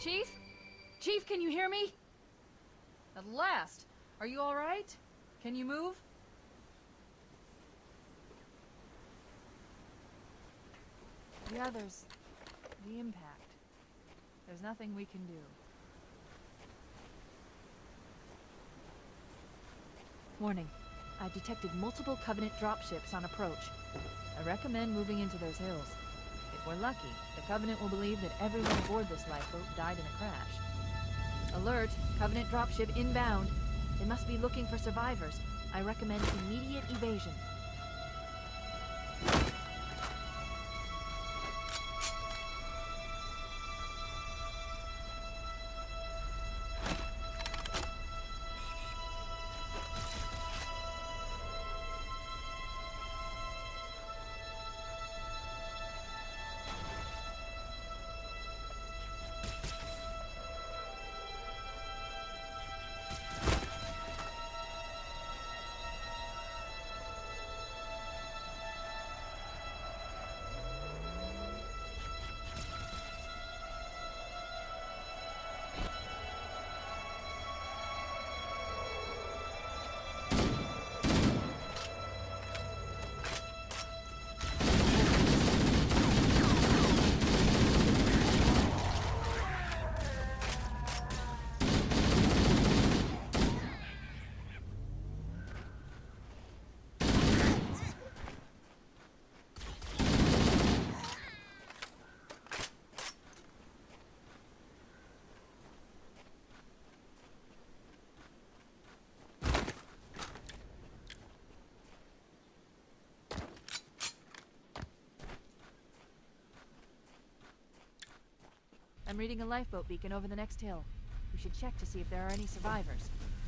Chief? Chief, can you hear me? At last! Are you alright? Can you move? Yeah, there's the impact. There's nothing we can do. Warning. I've detected multiple Covenant dropships on approach. I recommend moving into those hills. If we're lucky, the Covenant will believe that everyone aboard this lifeboat died in a crash. Alert! Covenant dropship inbound. They must be looking for survivors. I recommend immediate evasion. I'm reading a lifeboat beacon over the next hill. We should check to see if there are any survivors.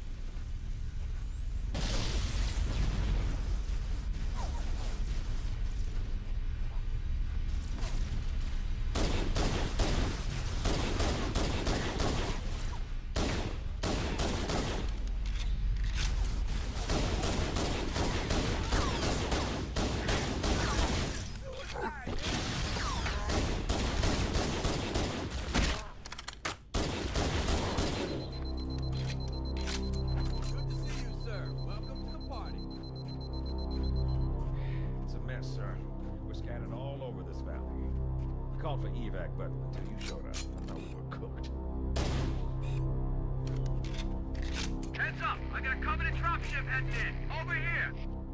Called for evac, but until you showed up, I thought we were cooked. Heads up! I got a Covenant dropship heading in! Over here!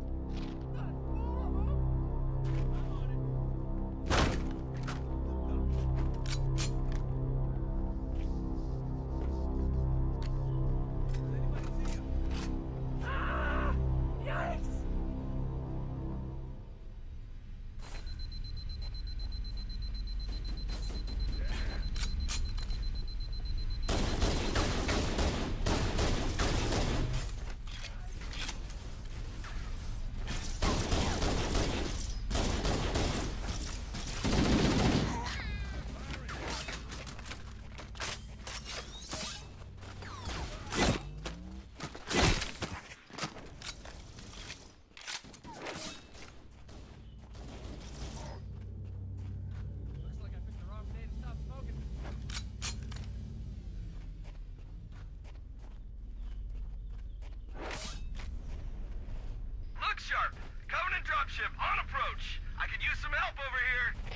Sharp! Covenant dropship on approach! I could use some help over here!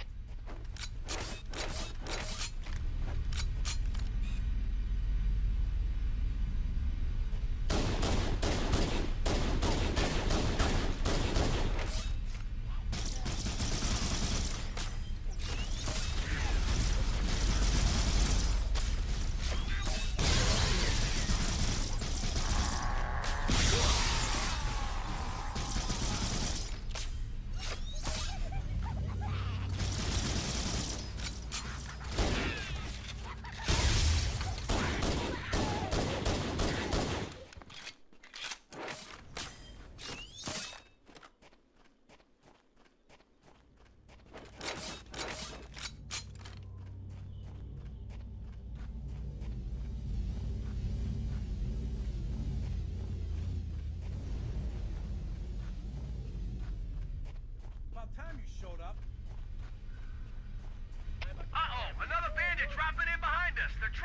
Time you showed up. Uh-oh! Another bandit dropping in behind us! They're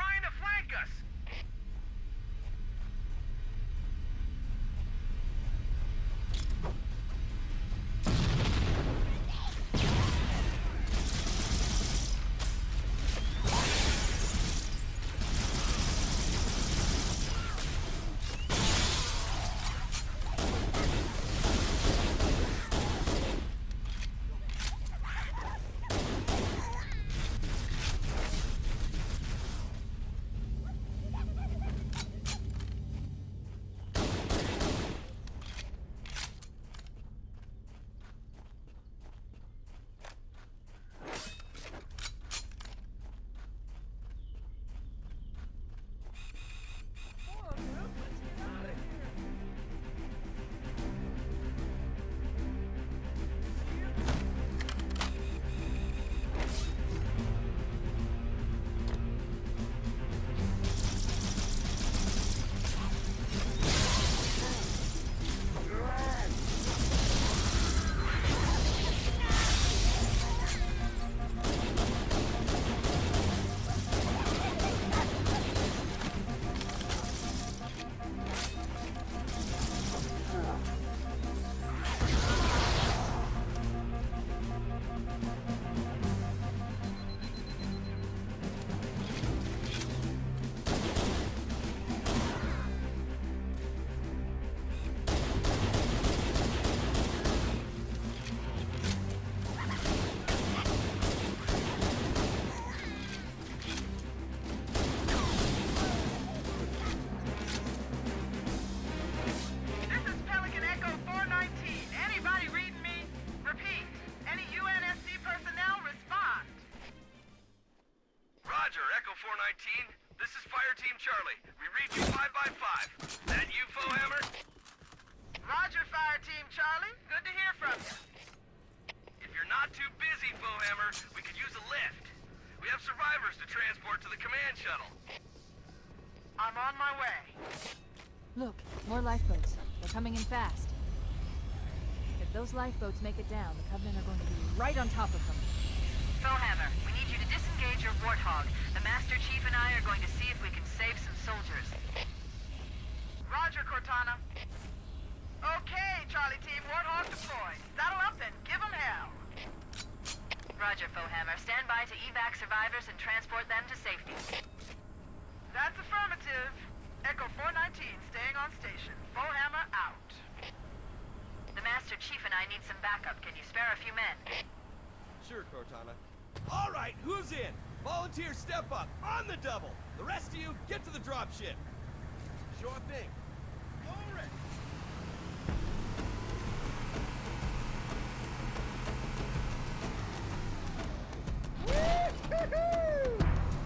419. This is Fire Team Charlie. We read you 5 by 5. That you, Foehammer? Roger, Fire Team Charlie. Good to hear from you. If you're not too busy, Foehammer, we could use a lift. We have survivors to transport to the command shuttle. I'm on my way. Look, more lifeboats. They're coming in fast. If those lifeboats make it down, the Covenant are going to be right on top of them. Foehammer, we need you to disengage your Warthog. The Master Chief and I are going to see if we can save some soldiers. Roger, Cortana. Okay, Charlie Team, Warthog deployed. Saddle up and give 'em hell. Roger, Foehammer. Stand by to evac survivors and transport them to safety. That's affirmative. Echo 419 staying on station. Foehammer out. The Master Chief and I need some backup. Can you spare a few men? Sure, Cortana. All right, who's in? Volunteer step up, on the double. The rest of you, get to the dropship. Sure thing. Glory! Woo-hoo-hoo!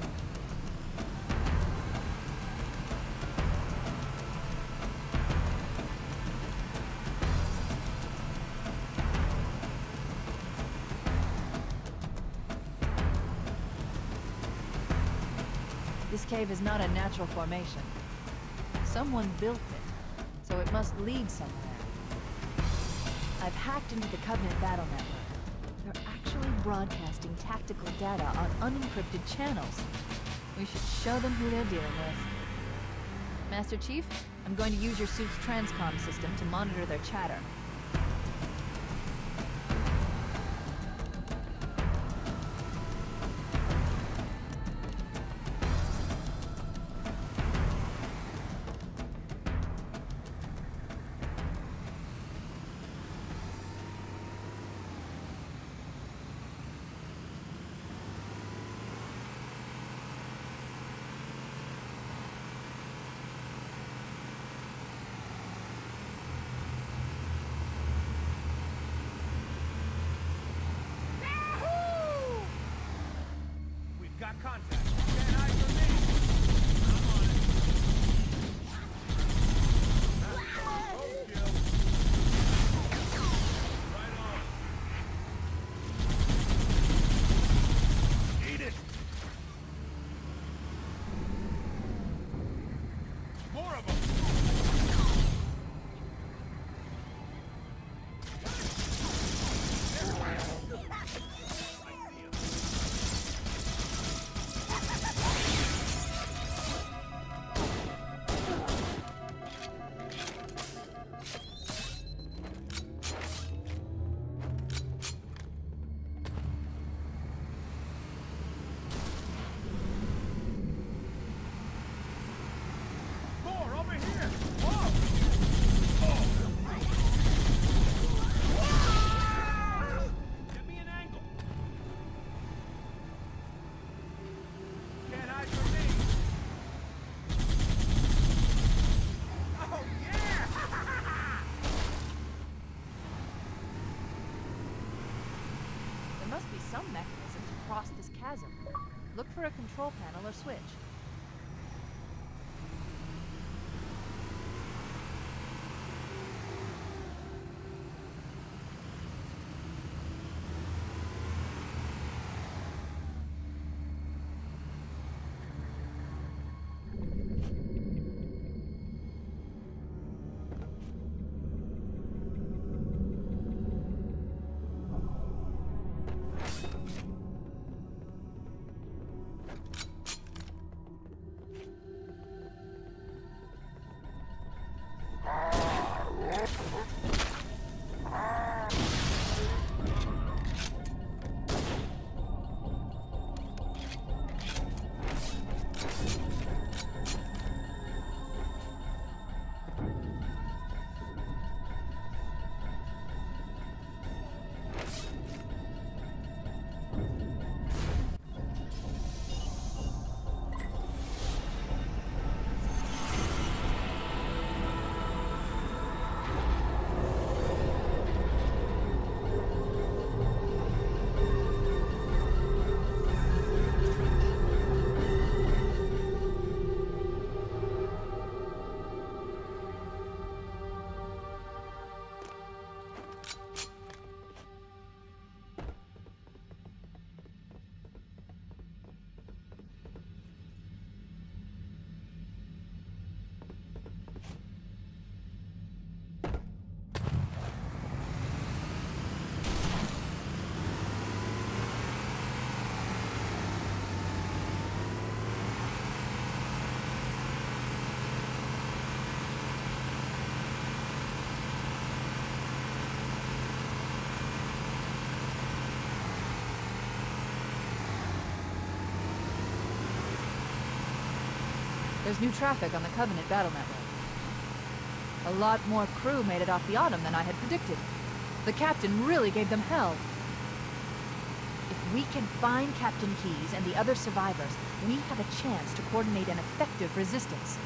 This cave is not a natural formation. Someone built it, so it must lead somewhere. I've hacked into the Covenant battle network. They're actually broadcasting tactical data on unencrypted channels. We should show them who they're dealing with. Master Chief, I'm going to use your suit's transcom system to monitor their chatter. Got contact. Can't hide from me. I'm on it. Overkill. Right on. Eat it. More of them. There must be some mechanism to cross this chasm. Look for a control panel or switch. There's new traffic on the Covenant battle network. A lot more crew made it off the Autumn than I had predicted. The captain really gave them hell. If we can find Captain Keyes and the other survivors, we have a chance to coordinate an effective resistance.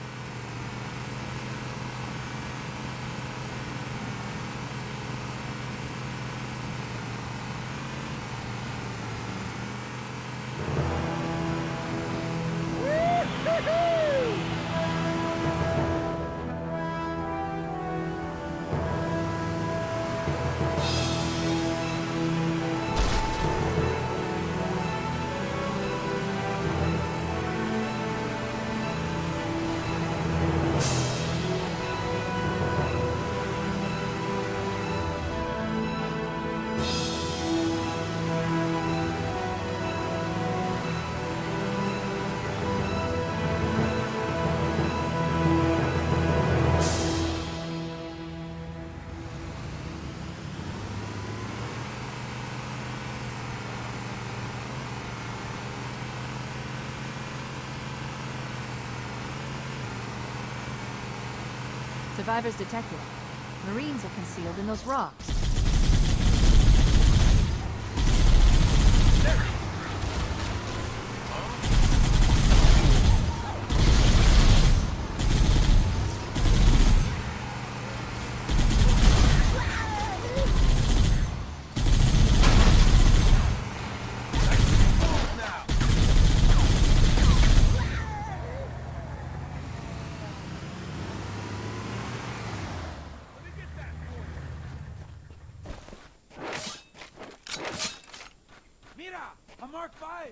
Survivors detected. Marines are concealed in those rocks. A Mark V!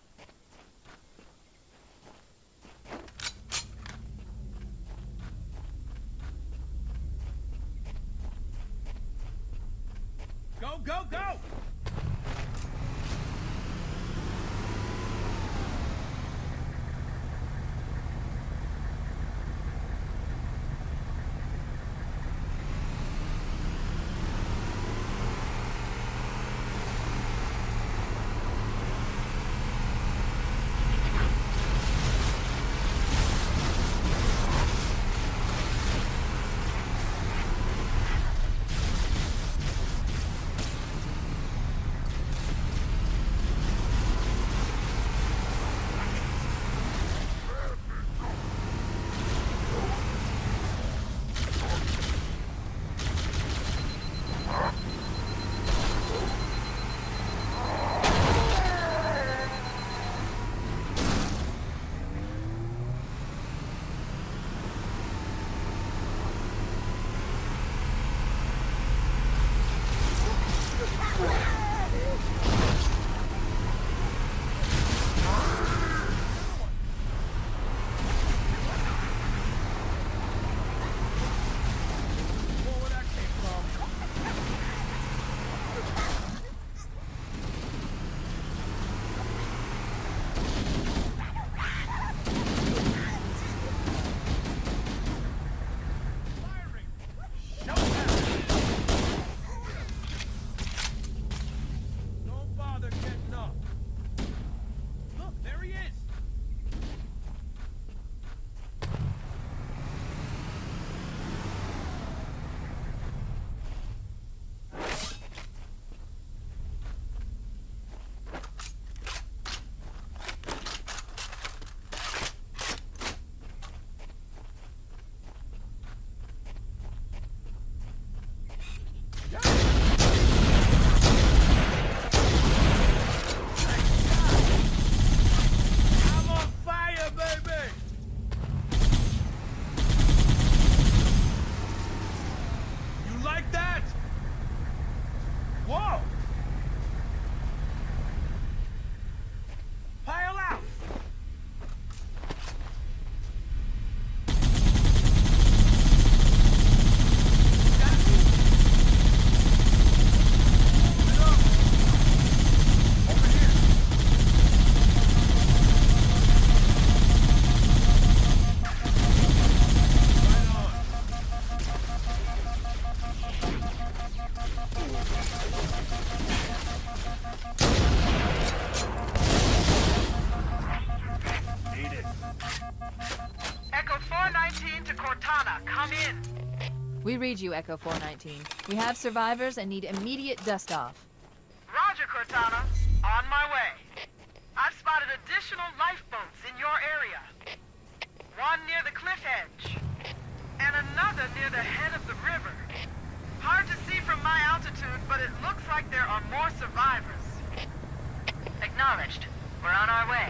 Go, go, go! We read you, Echo 419. We have survivors and need immediate dust-off. Roger, Cortana. On my way. I've spotted additional lifeboats in your area. One near the cliff edge, and another near the head of the river. Hard to see from my altitude, but it looks like there are more survivors. Acknowledged. We're on our way.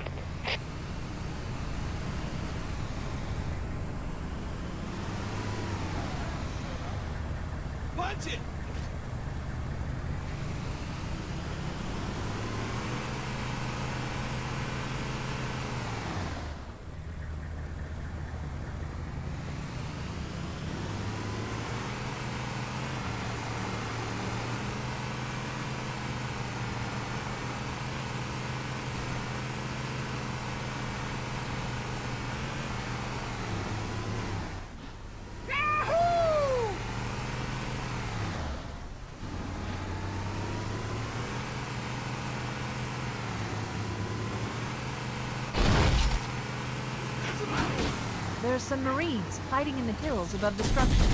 Punch it! There are some Marines hiding in the hills above the structure.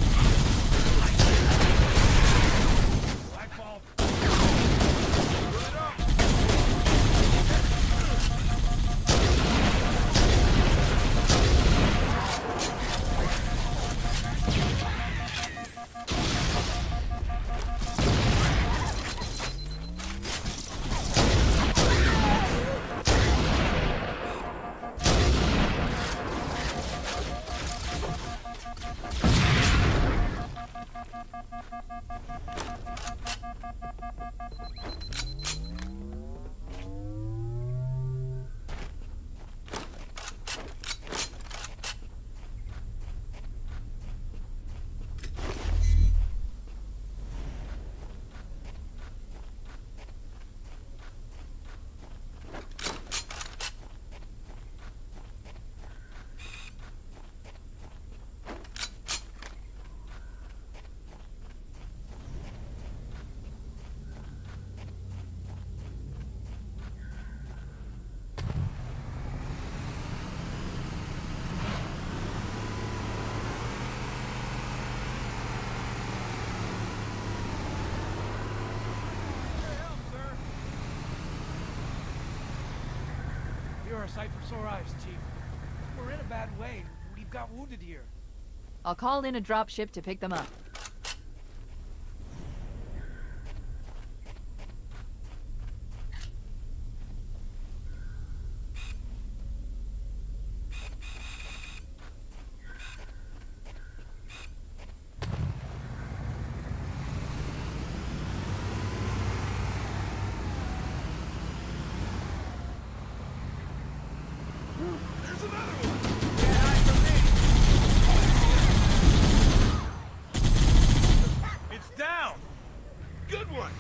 You're a sight for sore eyes, Chief. We're in a bad way. We've got wounded here. I'll call in a dropship to pick them up. There's another one! Get eyes from me! It's down! Good one!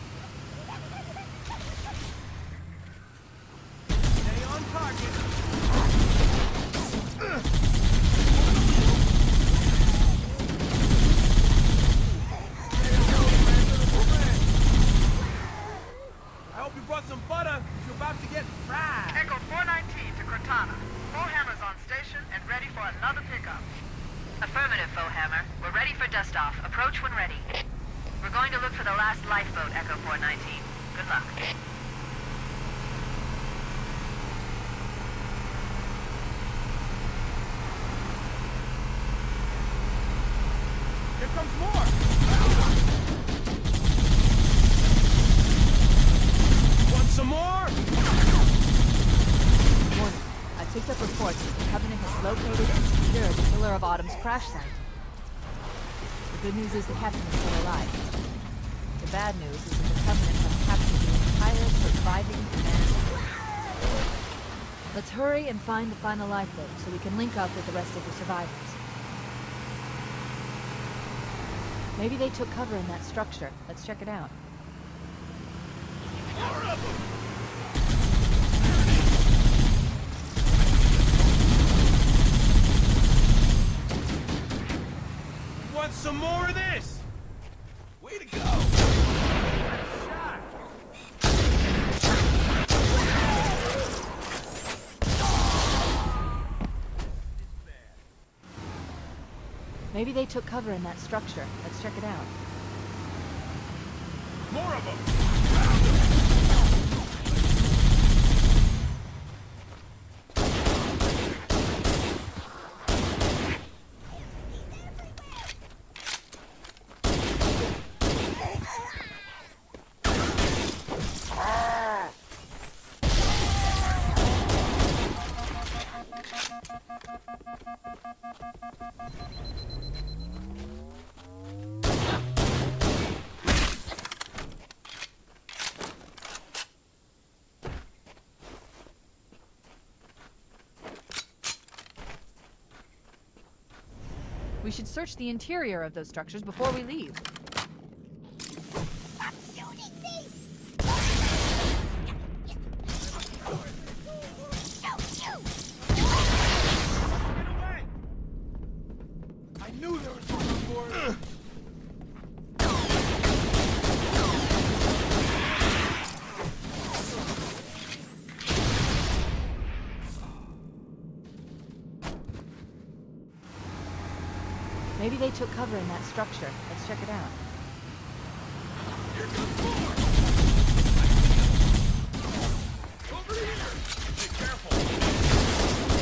Stay on target. I hope you brought some butter. You're about to get fried. Echo 419 to Cortana. Foehammer's on station and ready for another pickup. Affirmative, Foehammer. We're ready for dust-off. Approach when ready. We're going to look for the last lifeboat, Echo 419. Good luck. Here comes more! Want some more? Warning. I picked up reports that the Covenant has located and secured the Pillar of Autumn's crash site. The good news is the captain is still alive. The bad news is that the Covenant has captured the entire surviving command. Let's hurry and find the final lifeboat so we can link up with the rest of the survivors. Maybe they took cover in that structure. Let's check it out. More of them! Want some more of this? Way to go! Nice shot! Maybe they took cover in that structure. Let's check it out. More of them! We should search the interior of those structures before we leave. I knew there was one on board! Maybe they took cover in that structure. Let's check it out. Here comes more! Over here! Be careful!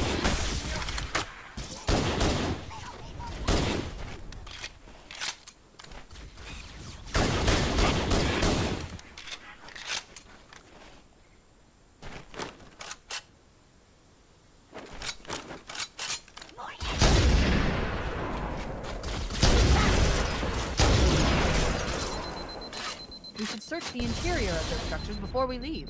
We should search the interior of those structures before we leave.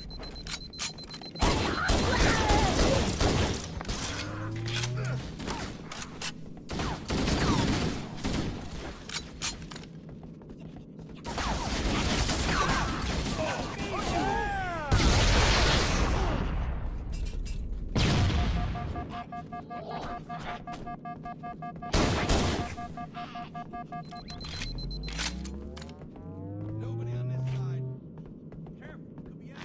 Nobody on this side. Careful, could be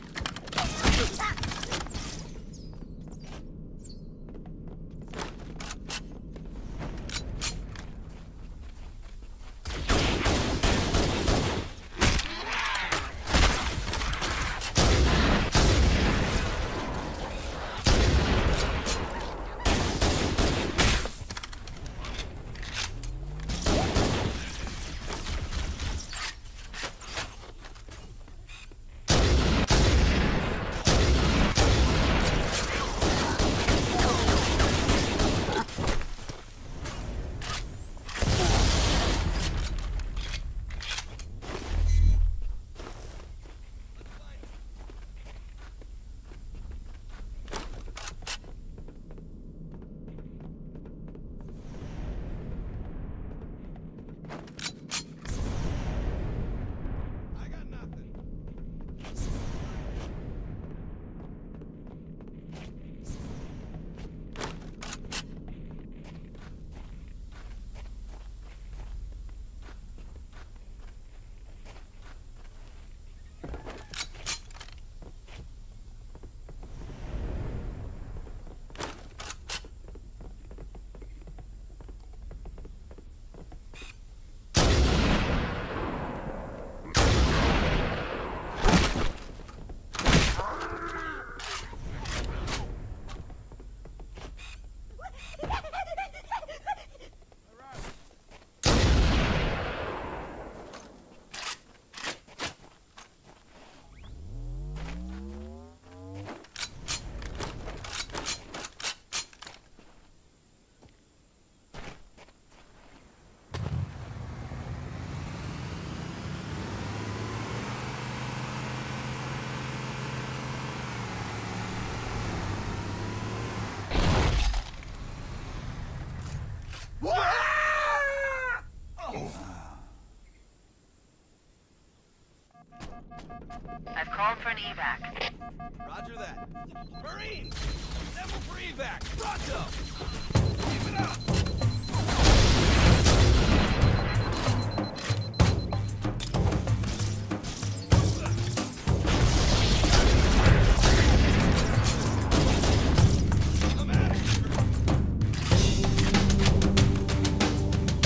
I got nothing. I've called for an evac. Roger that. Marines! Assemble for evac! Pronto! Keep it up! I'm out of here!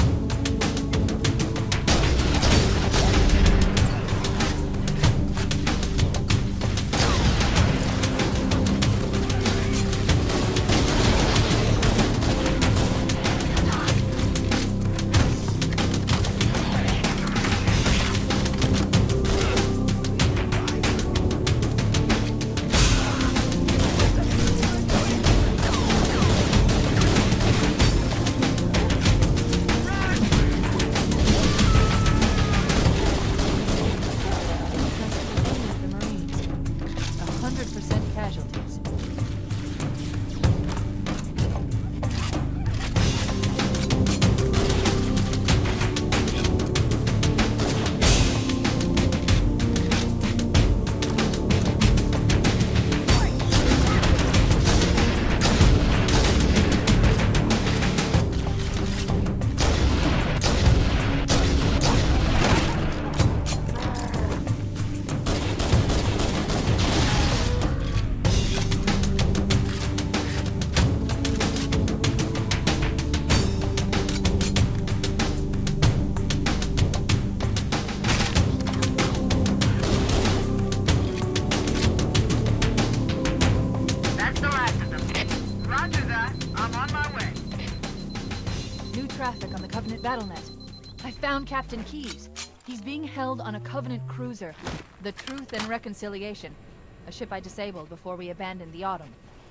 traffic on the Covenant BattleNet. I found Captain Keyes. He's being held on a Covenant cruiser, the Truth and Reconciliation, a ship I disabled before we abandoned the Autumn.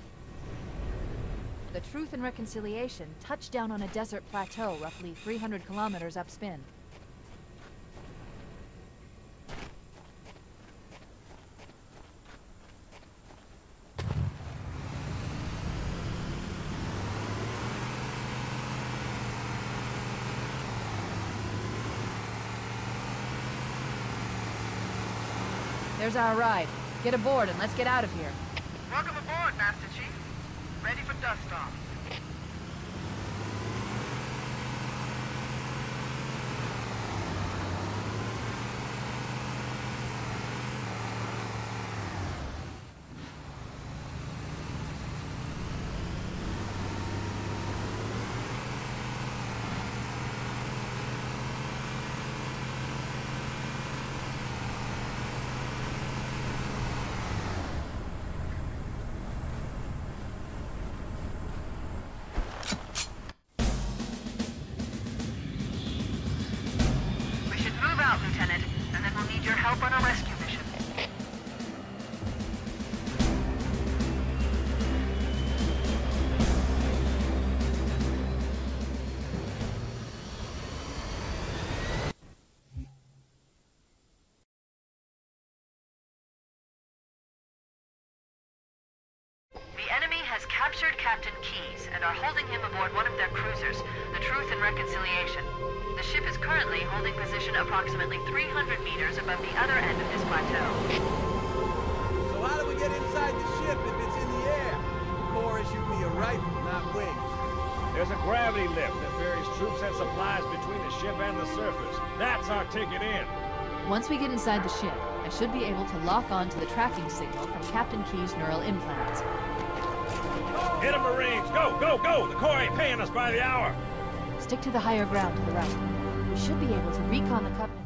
The Truth and Reconciliation touched down on a desert plateau roughly 300 kilometers upspin. There's our ride. Get aboard and let's get out of here. Welcome aboard, Master Chief. Ready for dust-off. Lieutenant, and then we'll need your help on a rescue mission. The enemy has captured Captain Keyes and are holding him aboard one of their cruisers, the Truth and Reconciliation. The ship is currently holding position approximately 300 meters above the other end of this plateau. So how do we get inside the ship if it's in the air? The Corps issued me a rifle, not wings. There's a gravity lift that ferries troops and supplies between the ship and the surface. That's our ticket in. Once we get inside the ship, I should be able to lock on to the tracking signal from Captain Keyes' neural implants. Hit 'em, Marines! Go, go, go! The Corps ain't paying us by the hour! Stick to the higher ground to the right. We should be able to recon the Covenant.